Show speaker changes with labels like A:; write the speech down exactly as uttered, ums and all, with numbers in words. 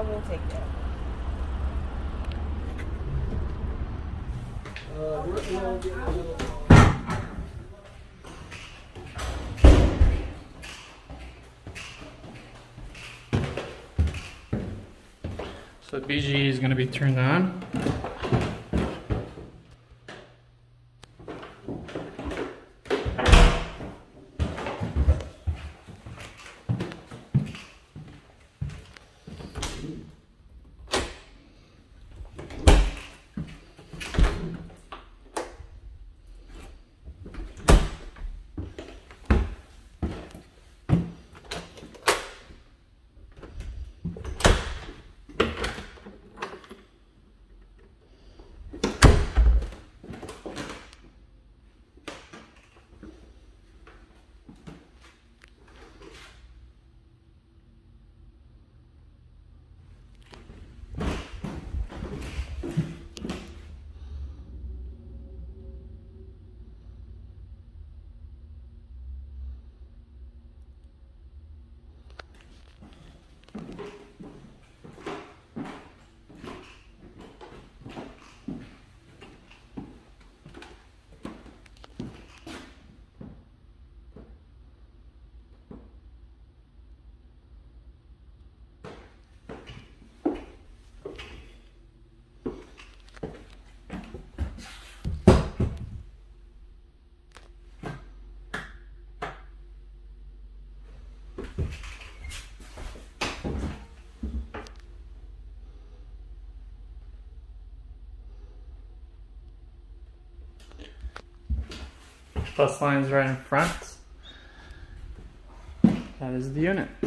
A: I won't take that.
B: Uh, working on getting a little.
C: So B G is going to be turned on. Bus line's right in front. That is the unit.